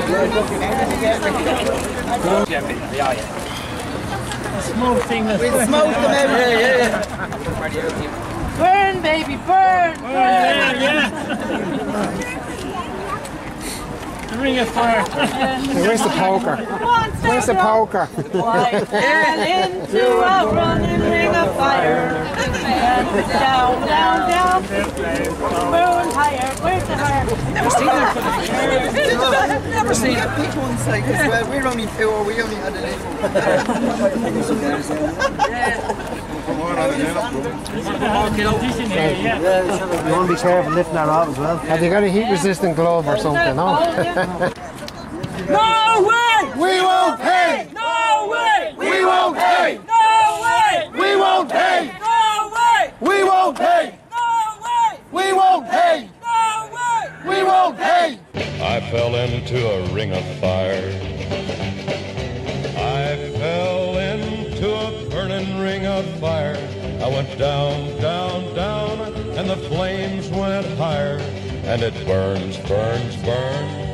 Smoke thing. We'll smoke them out. Yeah. Burn, baby, burn! Burn! Yeah. The ring of fire. Where's the poker? Where's the poker? I fell into a running ring of fire. And down, down, down. Burn higher. Where's the fire? Never seen that. Never seen it. Big ones like as well. We're only two, or we only had a little. You want to be careful lifting that off as well. Have you got a heat-resistant glove or something? No. No way! We won't pay! No way! We won't pay! No way! We won't pay! No way! We won't pay! No way! We won't pay! No way! We won't pay! I fell into a ring of fire. I fell into a burning ring of fire. I went down, down, down, and the flames went higher. And it burns, burns, burns.